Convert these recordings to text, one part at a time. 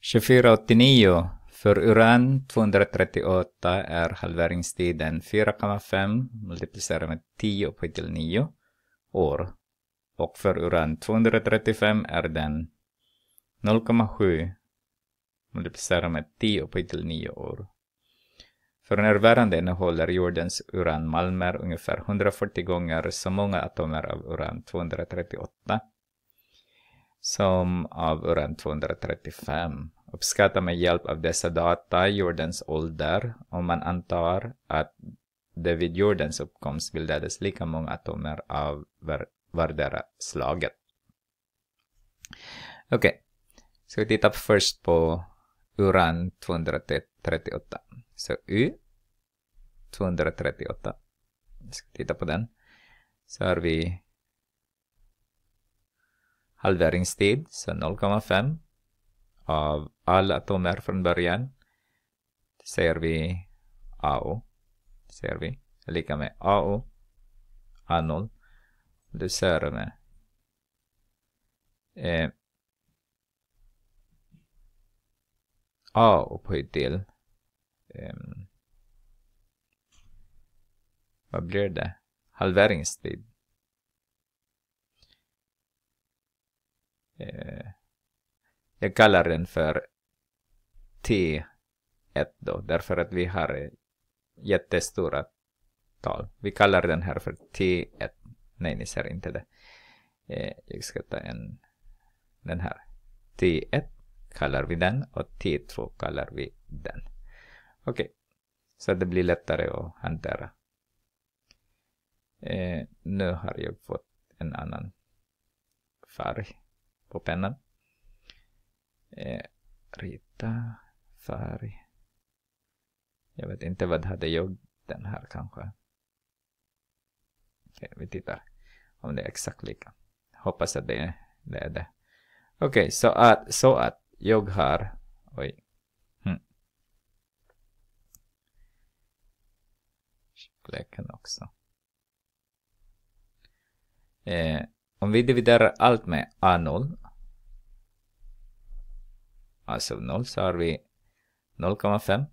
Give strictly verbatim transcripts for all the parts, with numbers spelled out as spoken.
tjugofyra åttionio. För uran tvåhundratrettioåtta är halveringstiden fyra komma fem multiplicerat med tio upphöjt till nio år. Och för uran tvåhundratrettiofem är den noll komma sju multiplicerat med tio upphöjt till nio år. För närvarande innehåller jordens uranmalmer ungefär hundrafyrtio gånger så många atomer av uran tvåhundratrettioåtta som av uran tvåhundratrettiofem. Uppskatta med hjälp av dessa data jordens ålder om man antar att det vid jordens uppkomst bildades lika många atomer av var, vardera slaget. Okej, okay. Så vi tittar först på uran tvåhundratrettioåtta. Så U tvåhundratrettioåtta. Vi ska titta på den. Så har vi halveringstid, så noll komma fem av alla atomer från början. Det ser vi A O. Det ser vi lika med A O A noll. Det ser med eh, A upphöjt till eh, vad blir det? Halveringstid. Eh, jag kallar den för T ett då, därför att vi har jättestora tal. Vi kallar den här för T ett. Nej, ni ser inte det. Eh, jag ska ta en, den här. T ett kallar vi den och T två kallar vi den. Okej, okay. Så det blir lättare att hantera. Eh, nu har jag fått en annan färg på pennan. Eh, rita färg. Jag vet inte vad hade jag den här kanske. Okej, vi tittar om det är exakt lika. Hoppas att det, det är det. Okej, så att, så att jag har oj. Hm. Tjockleken också. Eh, om vi dividerar allt med A noll, alltså noll, så har vi noll komma fem.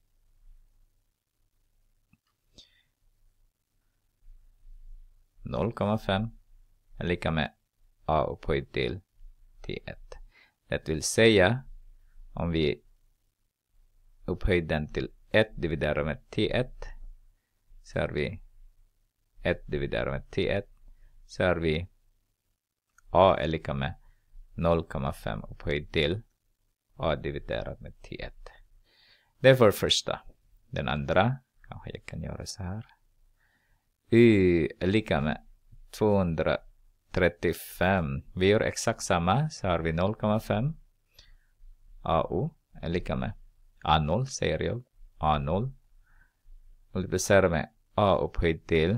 noll komma fem är lika med A upphöjt till T ett. Det vill säga, om vi upphöjt den till ett dividerat med T ett, så har vi ett dividerat med T ett, så har vi A är lika med noll komma fem upphöjt till A dividerat med T ett. Det är för första. Den andra, kanske jag kan göra så här. Y är lika med tvåhundratrettiofem. Vi gör exakt samma, så har vi noll komma fem. A O är lika med A noll, säger jag. A noll. Multiplicerar med A upphöjt till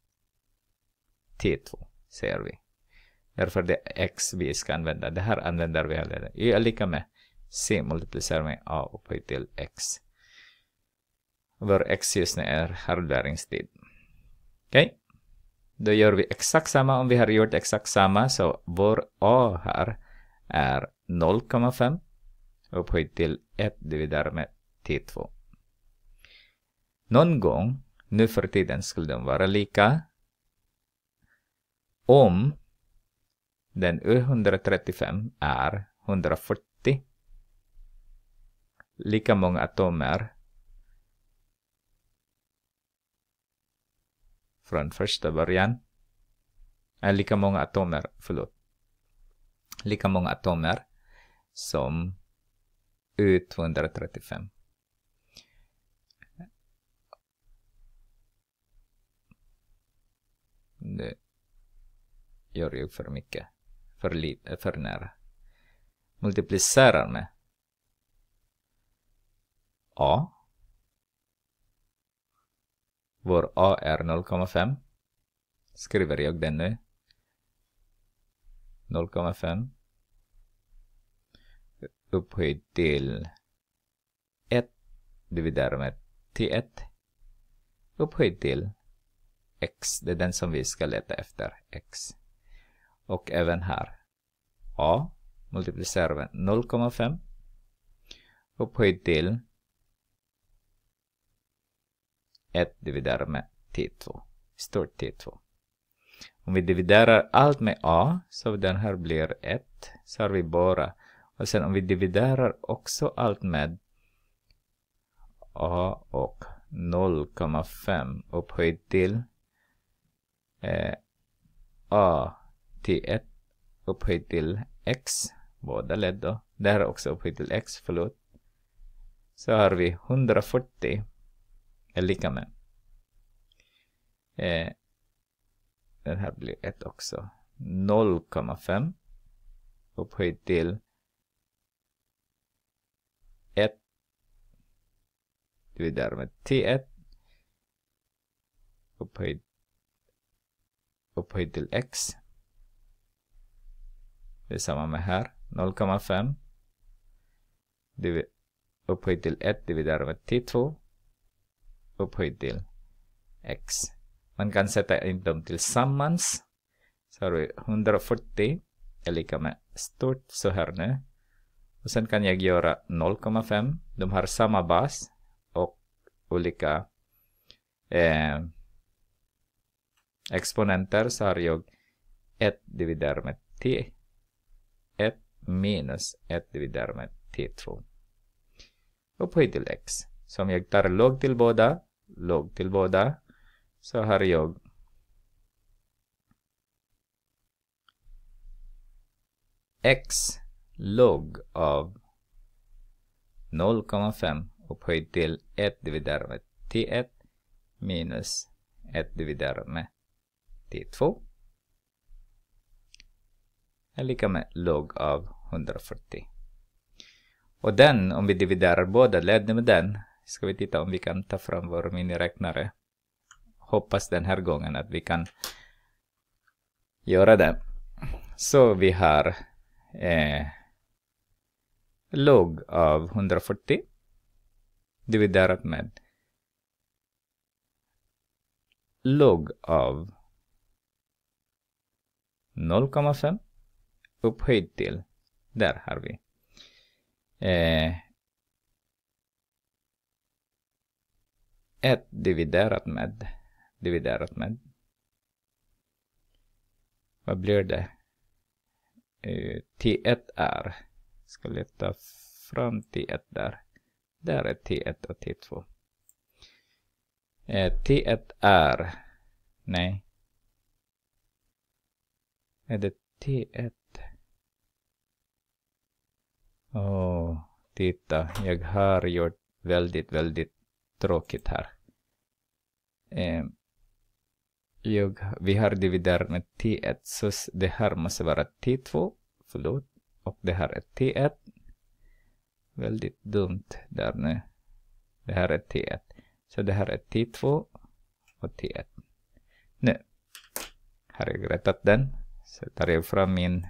T två, säger vi. Därför det är X vi ska använda. Det här använder vi hela. Y är lika med C multiplicerar med A upphöjt till X. Vår X just nu är halveringstid. Okej. Okay. Då gör vi exakt samma. Om vi har gjort exakt samma, så vår A här är noll komma fem upphöjt till ett dividerat med T två. Någon gång, nu för tiden, skulle de vara lika om den U etthundratrettiofem är hundrafyrtio. Lika många atomer från första början är lika många atomer, förlåt, lika många atomer som U tvåhundratrettiofem. Det gör jag för mycket, för lite, för nära. Multiplicerar med A. Vår A är noll komma fem. Skriver jag den nu. noll komma fem. Upphöjt till ett dividerat med T ett. Upphöjt till X. Det är den som vi ska leta efter. X. Och även här. A multiplicerar med noll komma fem. upphöjt till ett dividerat med T två. Stort T två. Om vi dividerar allt med A, så den här blir ett. Så har vi bara. Och sen om vi dividerar också allt med A och noll komma fem upphöjt till eh, A till ett upphöjt till X. Båda led då. Det här är också upphöjt till X, förlåt. Så har vi hundrafyrtio är lika med. Eh, den här blir ett också. noll komma fem upphöjt till ett dividerat med T ett upphöjt, upphöjt till X. Det är samma med här. noll komma fem upphöjt till ett dividerat med T två upphöjt till X. Man kan sätta in dem tillsammans. Så har vi hundrafyrtio är lika med stort så här nu. Och sen kan jag göra noll komma fem. De har samma bas och olika eh, exponenter. Så har jag ett dividerat med T ett minus ett dividerat med T två upphöjt till X. Så om jag tar log till båda, log till båda, så har jag X log av noll komma fem upphöjt till ett dividerat med T ett minus ett dividerat med T två är lika med log av hundrafyrtio. Och den, om vi dividerar båda leden med den, ska vi titta om vi kan ta fram vår miniräknare. Hoppas den här gången att vi kan göra det. Så vi har eh, log av hundrafyrtio dividerat med log av noll komma fem upphöjt till, där har vi eh, ett dividerat med dividerat med vad blir det? Eh, T ett är, ska jag ta fram T ett där. Där är T ett och T två. Eh, T ett är, nej. Är det T ett? Åh, oh, titta. Jag har gjort väldigt, väldigt tråkigt här. Eh, jag, vi har dividerat med T ett, så det här måste vara T två, förlåt. Och det här är T ett. Väldigt dumt där nu. Det här är T ett. Så det här är T två och T ett. Nu har jag rättat den. Så tar jag fram min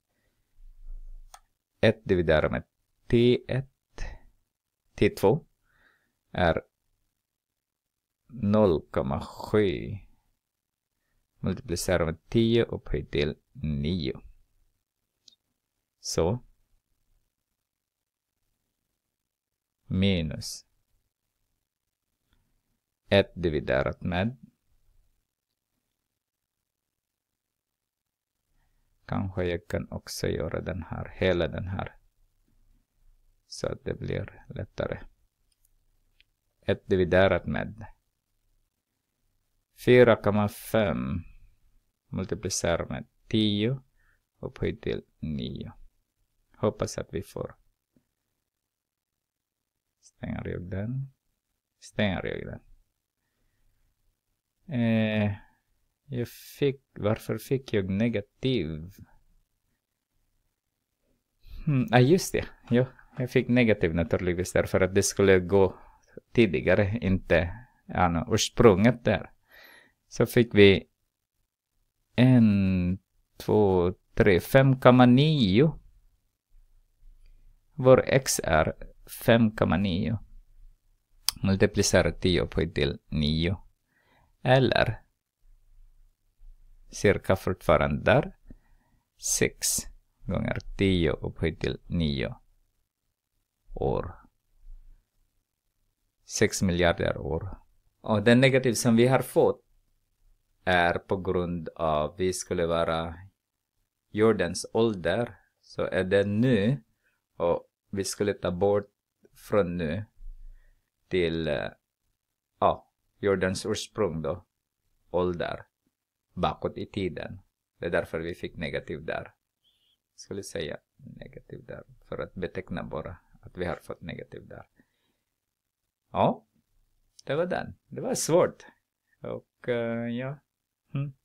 ett dividerat med T ett. T två är noll komma sju multiplicerat med tio upphöjt till nio. Så minus ett dividerat med, kanske jag kan också göra den här, hela den här, så att det blir lättare. ett dividerat med fyra komma fem multiplicerat med tio upphöjt till nio. Hoppas att vi får. Stänger jag den. Stänger jag den. Eh, jag fick, varför fick jag negativ? Hmm, ah, just det. Jo, jag fick negativ naturligtvis därför att det skulle gå tidigare, inte ja, no, ursprunget där. Så fick vi en, två, tre, fem komma nio. Vår x är fem komma nio. Multiplicera tio upphöjt till nio. Eller cirka fortfarande där. sex gånger tio upphöjt till nio år. sex miljarder år. Och den negativ som vi har fått är på grund av vi skulle vara jordens ålder. Så är det nu och vi skulle ta bort från nu till uh, ja, jordens ursprung då. Ålder. Bakåt i tiden. Det är därför vi fick negativ där. Jag skulle säga negativ där. För att beteckna bara att vi har fått negativ där. Ja. Det var den. Det var svårt. Och uh, ja. Hmm.